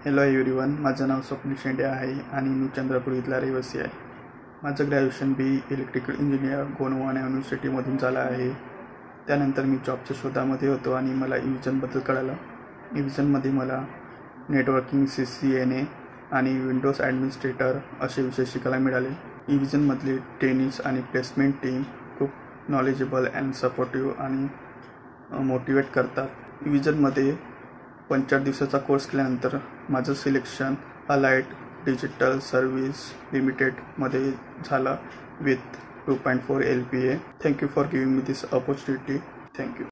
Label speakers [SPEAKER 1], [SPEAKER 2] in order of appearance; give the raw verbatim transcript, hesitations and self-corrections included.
[SPEAKER 1] Hello everyone, माझं नाव स्वप्नील शेंडे आहे आणि मी चंद्रपूर इथला रहिवासी आहे. माझं graduation B electrical engineer Gondwana युनिव्हर्सिटीमधून झालं आहे. त्यानंतर मी जॉबच्या शोधामध्ये होतो आणि मला इव्हिजनबद्दल कळालं. इव्हिजनमध्ये मला networking, C C N A आणि विंडोज ॲडमिनिस्ट्रेटर असे विषय शिकायला मिळाले. इव्हिजनमधली टेनिस आणि प्लेसमेंट टीम खूप नॉलेजेबल अँड सपोर्टिव्ह आणि मोटिवेट करतात. इव्हिजनमध्ये पंचेचाळीस दिवसाचा कोर्स केल्यानंतर माझं सिलेक्शन अलाइट डिजिटल सर्व्हिस लिमिटेडमध्ये झालं with two point four L P A. Thank you for giving me this opportunity. Thank you.